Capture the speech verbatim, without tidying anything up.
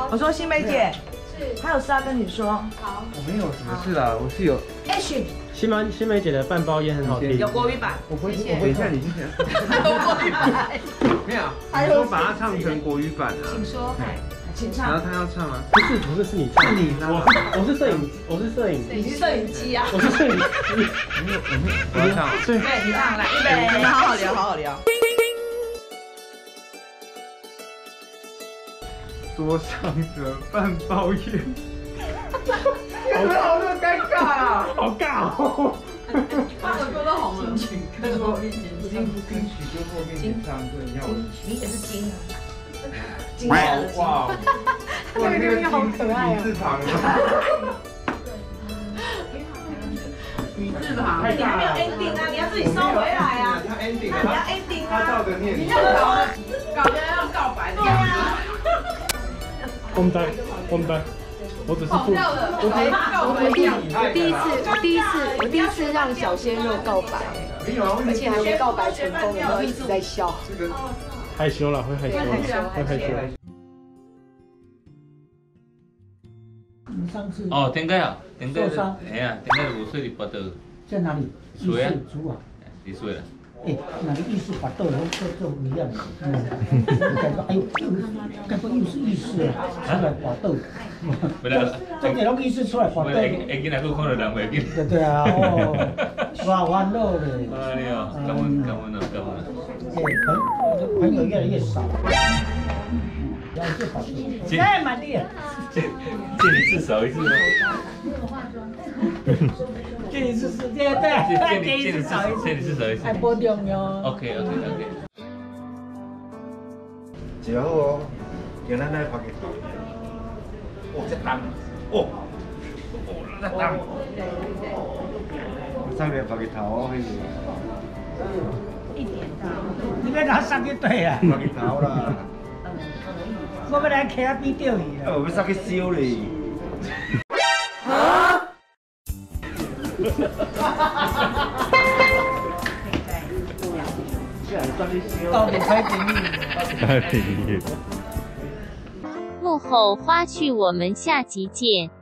我说新梅姐，是，还有事要跟你说。好， 我没有什么事啦，我是有。 Action。 新梅新梅姐的半包烟很好听， 有国语版。 我不会，我等一下你先讲。 有国语版。 没有，你说把它唱成国语版啊？ 请说，请唱。 然后他要唱啊？ 不是不是是你唱， 你呢？ 我是我是摄影，我是摄影， 你是摄影机啊？ 我是摄影机。 我没有，我没有，我要唱。 对，你唱来，预备，你们好好聊，好好聊。 桌上的半包烟。有没有好那么尴尬啊？ 好尬哦！ 唱的歌都红了。金曲歌后面前唱，金曲歌后面前唱，对，你要我。 你也是金啊。金啊！ 哇！ 这个音乐好可爱啊。 女字旁。女字旁。 你还没有 ending 啊，你要自己收回来啊。 他 ending 你要 ending 啊。 他照着念。 你要搞，搞得要告白的。对啊。 空单，空单。我只是不， 我我我第我第一次我第一次我第一次让小鲜肉告白，而且还没告白成功，然后一直在笑。 害羞了，会害羞了，会害羞。 你上次哦，点解啊？点解？ 受伤？ 哎呀，点解有水伫腹肚？ 在哪里？ 水啊， 猪啊。 你水了。 哎，哪个艺术把豆都都都不一样的。嗯，感觉哎呦，该不又是艺术啊？出来把豆。 不啦， 这这种艺术出来把豆。 会会见来佫看到人袂见。 对对啊，哦，哇，玩乐嘞。 哎呦，感恩感恩啊，感恩。 哎，朋朋友越来越少。要是把豆。哎，满地。 见见你至少一次吗？ 见你是是，对对， 见你见你至少见你至少一次。 还保重哟。 OK OK OK。 食好哦，叫咱来拍个头。哦，这重哦，哦，这重。上面拍个头哦，迄个。一点到。 你要拿上去对啊？ 拍个头啦。 我要来徛边钓鱼啊！ 哦，要上去烧咧。 到底开屏幕？ 开屏幕。 幕后花絮，我们下集见。